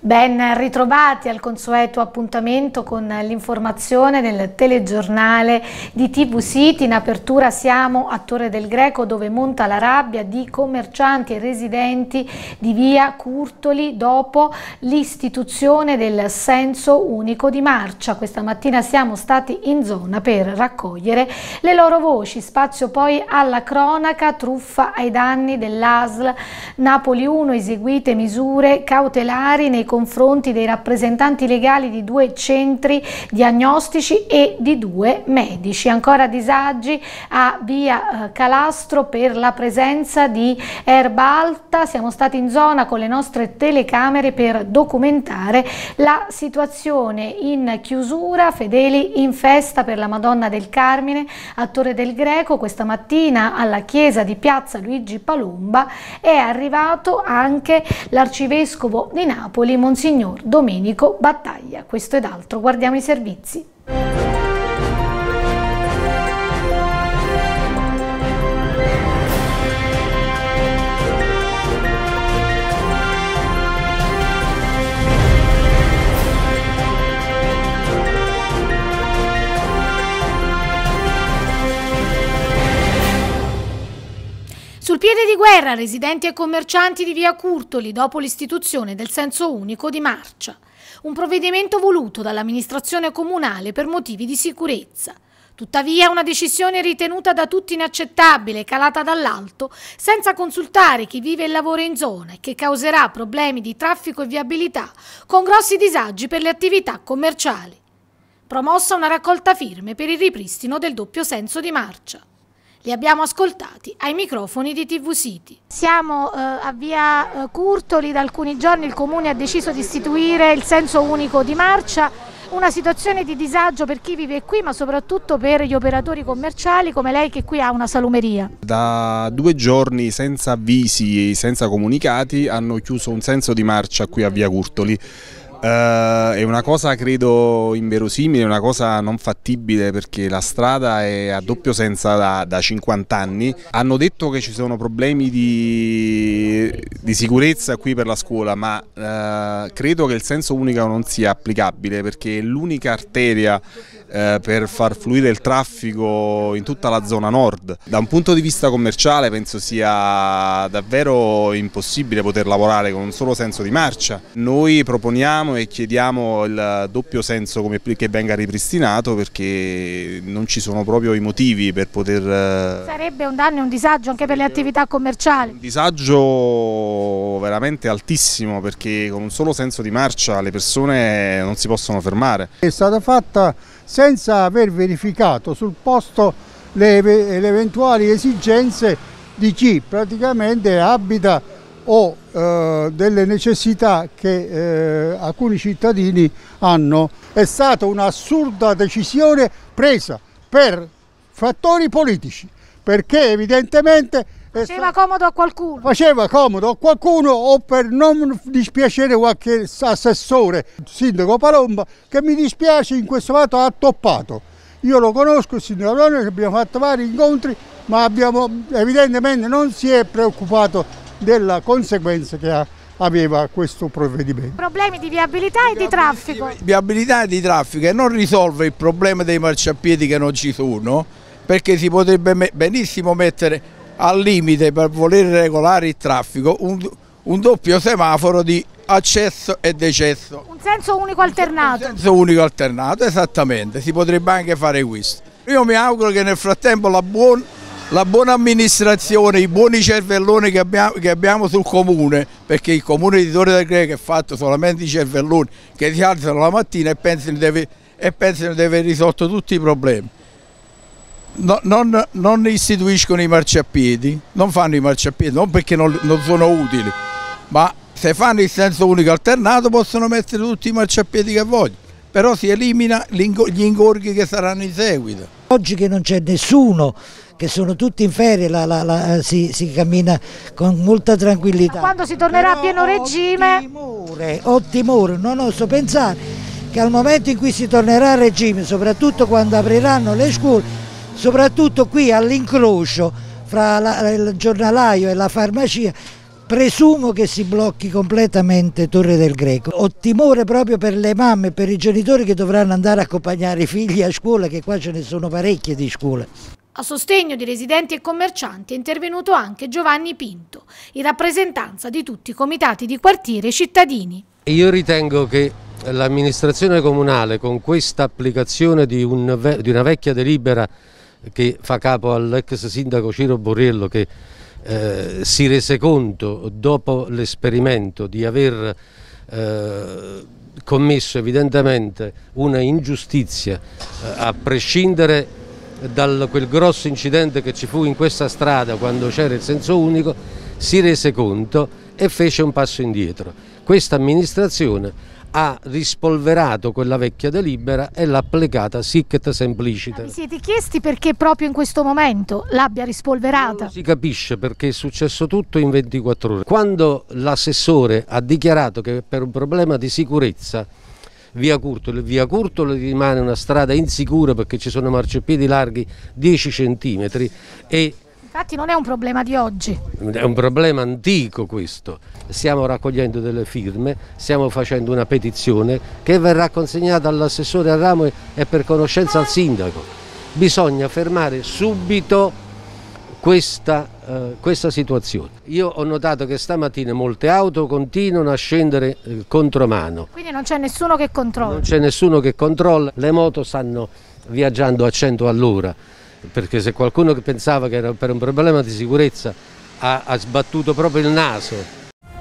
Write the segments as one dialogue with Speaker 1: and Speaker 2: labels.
Speaker 1: Ben ritrovati al consueto appuntamento con l'informazione del telegiornale di TV City. In apertura siamo a Torre del Greco, dove monta la rabbia di commercianti e residenti di via Curtoli dopo l'istituzione del senso unico di marcia. Questa mattina siamo stati in zona per raccogliere le loro voci. Spazio poi alla cronaca: truffa ai danni dell'ASL Napoli 1, eseguite misure cautelari nei confronti dei rappresentanti legali di 2 centri diagnostici e di 2 medici. Ancora disagi a via Calastro per la presenza di erba alta. Siamo stati in zona con le nostre telecamere per documentare la situazione in chiusura. Fedeli in festa per la Madonna del Carmine a Torre del Greco. Questa mattina alla chiesa di Piazza Luigi Palomba è arrivato anche l'arcivescovo di Napoli, Monsignor Domenico Battaglia. Questo ed altro, guardiamo i servizi. Sul piede di guerra residenti e commercianti di via Curtoli dopo l'istituzione del senso unico di marcia. Un provvedimento voluto dall'amministrazione comunale per motivi di sicurezza. Tuttavia una decisione ritenuta da tutti inaccettabile, calata dall'alto, senza consultare chi vive e lavora in zona, e che causerà problemi di traffico e viabilità con grossi disagi per le attività commerciali. Promossa una raccolta firme per il ripristino del doppio senso di marcia. Li abbiamo ascoltati ai microfoni di TV City. Siamo a via Curtoli. Da alcuni giorni il Comune ha deciso di istituire il senso unico di marcia, una situazione di disagio per chi vive qui, ma soprattutto per gli operatori commerciali come lei, che qui ha una salumeria.
Speaker 2: Da 2 giorni, senza avvisi, senza comunicati, hanno chiuso un senso di marcia qui a via Curtoli. È una cosa credo inverosimile, una cosa non fattibile, perché la strada è a doppio senso da 50 anni. Hanno detto che ci sono problemi di sicurezza qui per la scuola, ma credo che il senso unico non sia applicabile, perché è l'unica arteria per far fluire il traffico in tutta la zona nord. Da un punto di vista commerciale penso sia davvero impossibile poter lavorare con un solo senso di marcia. Noi proponiamo e chiediamo il doppio senso che venga ripristinato, perché non ci sono proprio i motivi per poter...
Speaker 1: Sarebbe un danno e un disagio anche per le attività commerciali?
Speaker 2: Un disagio veramente altissimo, perché con un solo senso di marcia le persone non si possono fermare.
Speaker 3: È stata fatta senza aver verificato sul posto le eventuali esigenze di chi praticamente abita o delle necessità che alcuni cittadini hanno. È stata un'assurda decisione presa per fattori politici, perché evidentemente
Speaker 1: faceva comodo a qualcuno.
Speaker 3: Faceva comodo a qualcuno, o per non dispiacere qualche assessore, sindaco Palomba, che mi dispiace in questo fatto ha toppato. Io lo conosco, il sindaco Palomba, abbiamo fatto vari incontri, ma evidentemente non si è preoccupato della conseguenza che aveva questo provvedimento.
Speaker 1: Problemi di viabilità e di traffico.
Speaker 4: Viabilità e di traffico, e non risolve il problema dei marciapiedi che non ci sono, perché si potrebbe benissimo mettere al limite, per voler regolare il traffico, un doppio semaforo di accesso e decesso.
Speaker 1: Un senso unico alternato.
Speaker 4: Un senso unico alternato, esattamente, si potrebbe anche fare questo. Io mi auguro che nel frattempo la buona amministrazione, i buoni cervelloni che abbiamo sul comune, perché il comune di Torre del Greco è fatto solamente di cervelloni che si alzano la mattina e pensano di aver risolto tutti i problemi. Non istituiscono i marciapiedi, non fanno i marciapiedi, non perché non sono utili, ma se fanno il senso unico alternato possono mettere tutti i marciapiedi che vogliono, però si elimina gli ingorghi che saranno in seguito.
Speaker 5: Oggi che non c'è nessuno, che sono tutti in ferie, si cammina con molta tranquillità.
Speaker 1: Ma quando si tornerà a pieno regime?
Speaker 5: Ho timore, non oso pensare che al momento in cui si tornerà a regime, soprattutto quando apriranno le scuole, soprattutto qui all'incrocio fra il giornalaio e la farmacia, presumo che si blocchi completamente Torre del Greco. Ho timore proprio per le mamme e per i genitori che dovranno andare a accompagnare i figli a scuola, che qua ce ne sono parecchie di scuole.
Speaker 1: A sostegno di residenti e commercianti è intervenuto anche Giovanni Pinto, in rappresentanza di tutti i comitati di quartiere e cittadini.
Speaker 6: Io ritengo che l'amministrazione comunale, con questa applicazione di una vecchia delibera che fa capo all'ex sindaco Ciro Borriello, che si rese conto dopo l'esperimento di aver commesso evidentemente una ingiustizia, a prescindere da quel grosso incidente che ci fu in questa strada quando c'era il senso unico, si rese conto e fece un passo indietro. Questa amministrazione ha rispolverato quella vecchia delibera e l'ha applicata sic et simpliciter.
Speaker 1: Vi siete chiesti perché proprio in questo momento l'abbia rispolverata?
Speaker 6: Non si capisce, perché è successo tutto in 24 ore. Quando l'assessore ha dichiarato che per un problema di sicurezza via Curtolo rimane una strada insicura perché ci sono marciapiedi larghi 10 centimetri e
Speaker 1: infatti non è un problema di oggi.
Speaker 6: È un problema antico questo. Stiamo raccogliendo delle firme, stiamo facendo una petizione che verrà consegnata all'assessore al ramo e per conoscenza al sindaco. Bisogna fermare subito questa situazione. Io ho notato che stamattina molte auto continuano a scendere contromano.
Speaker 1: Quindi non c'è nessuno che controlla?
Speaker 6: Non c'è nessuno che controlla, le moto stanno viaggiando a 100 all'ora. Perché se qualcuno che pensava che era per un problema di sicurezza ha sbattuto proprio il naso.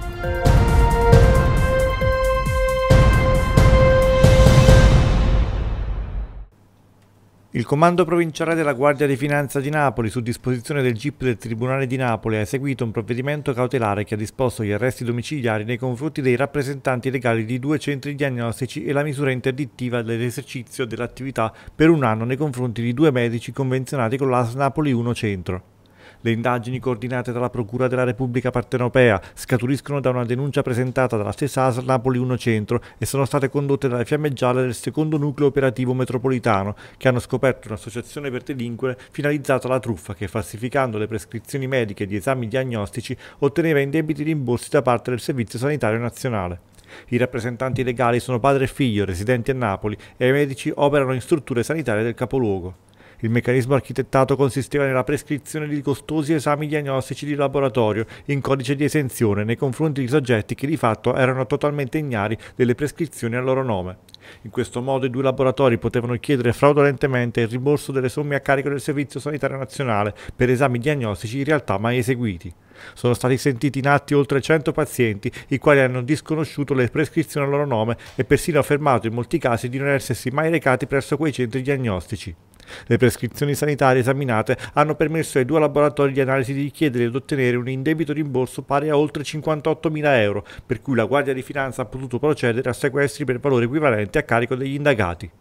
Speaker 7: Il Comando Provinciale della Guardia di Finanza di Napoli, su disposizione del GIP del Tribunale di Napoli, ha eseguito un provvedimento cautelare che ha disposto gli arresti domiciliari nei confronti dei rappresentanti legali di 2 centri diagnostici e la misura interdittiva dell'esercizio dell'attività per 1 anno nei confronti di 2 medici convenzionati con l'ASL Napoli 1 Centro. Le indagini coordinate dalla Procura della Repubblica Partenopea scaturiscono da una denuncia presentata dalla stessa ASL Napoli 1 Centro e sono state condotte dalle Fiamme Gialle del secondo nucleo operativo metropolitano, che hanno scoperto un'associazione per delinquere finalizzata alla truffa che, falsificando le prescrizioni mediche di esami diagnostici, otteneva indebiti rimborsi da parte del Servizio Sanitario Nazionale. I rappresentanti legali sono padre e figlio, residenti a Napoli, e i medici operano in strutture sanitarie del capoluogo. Il meccanismo architettato consisteva nella prescrizione di costosi esami diagnostici di laboratorio in codice di esenzione nei confronti di soggetti che di fatto erano totalmente ignari delle prescrizioni a loro nome. In questo modo i 2 laboratori potevano chiedere fraudolentemente il rimborso delle somme a carico del Servizio Sanitario Nazionale per esami diagnostici in realtà mai eseguiti. Sono stati sentiti in atti oltre 100 pazienti, i quali hanno disconosciuto le prescrizioni a loro nome e persino affermato in molti casi di non essersi mai recati presso quei centri diagnostici. Le prescrizioni sanitarie esaminate hanno permesso ai 2 laboratori di analisi di richiedere ed ottenere un indebito rimborso pari a oltre 58.000 euro, per cui la Guardia di Finanza ha potuto procedere a sequestri per valore equivalente a carico degli indagati.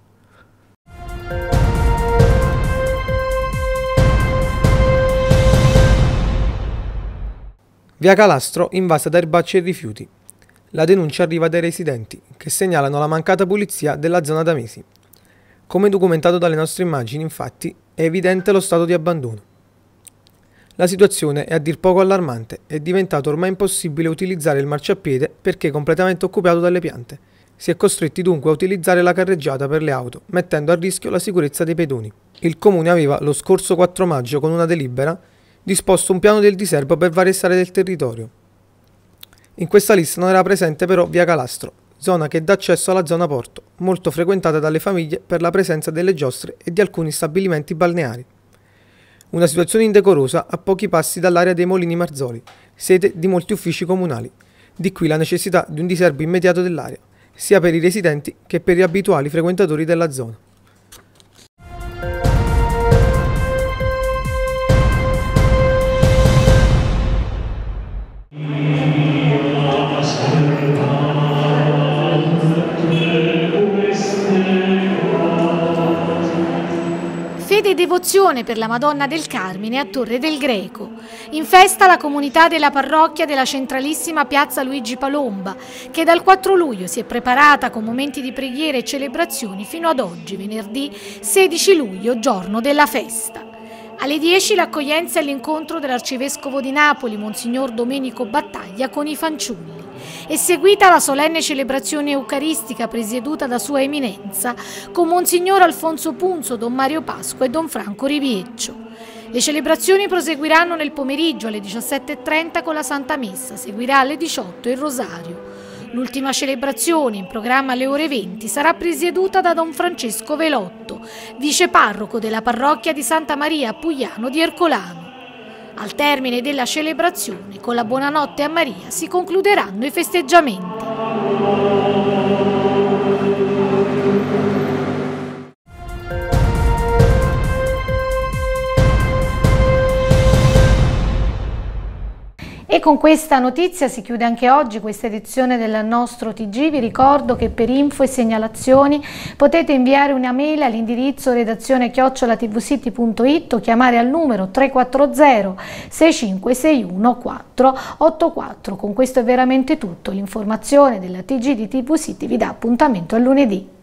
Speaker 8: Via Calastro invasa da erbacce e rifiuti. La denuncia arriva dai residenti, che segnalano la mancata pulizia della zona da mesi. Come documentato dalle nostre immagini, infatti, è evidente lo stato di abbandono. La situazione è a dir poco allarmante, è diventato ormai impossibile utilizzare il marciapiede perché completamente occupato dalle piante. Si è costretti dunque a utilizzare la carreggiata per le auto, mettendo a rischio la sicurezza dei pedoni. Il Comune aveva, lo scorso 4 maggio, con una delibera, disposto un piano del diserbo per varie aree del territorio. In questa lista non era presente però via Calastro, zona che dà accesso alla zona porto, molto frequentata dalle famiglie per la presenza delle giostre e di alcuni stabilimenti balneari. Una situazione indecorosa a pochi passi dall'area dei Molini Marzoli, sede di molti uffici comunali. Di qui la necessità di un diserbo immediato dell'area, sia per i residenti che per gli abituali frequentatori della zona.
Speaker 1: Fede e devozione per la Madonna del Carmine a Torre del Greco. In festa la comunità della parrocchia della centralissima piazza Luigi Palomba, che dal 4 luglio si è preparata con momenti di preghiera e celebrazioni fino ad oggi, venerdì 16 luglio, giorno della festa. Alle 10 l'accoglienza e l'incontro dell'Arcivescovo di Napoli, Monsignor Domenico Battaglia, con i fanciulli. È seguita la solenne celebrazione eucaristica presieduta da Sua Eminenza con Monsignor Alfonso Punzo, Don Mario Pasqua e Don Franco Rivieccio. Le celebrazioni proseguiranno nel pomeriggio alle 17:30 con la Santa Messa, seguirà alle 18 il Rosario. L'ultima celebrazione, in programma alle ore 20, sarà presieduta da Don Francesco Velotto, viceparroco della parrocchia di Santa Maria a Pugliano di Ercolano. Al termine della celebrazione, con la Buonanotte a Maria, si concluderanno i festeggiamenti. E con questa notizia si chiude anche oggi questa edizione del nostro TG. Vi ricordo che per info e segnalazioni potete inviare una mail all'indirizzo redazione@tvcity.it o chiamare al numero 340 6561 484. Con questo è veramente tutto. L'informazione della TG di TV City vi dà appuntamento a lunedì.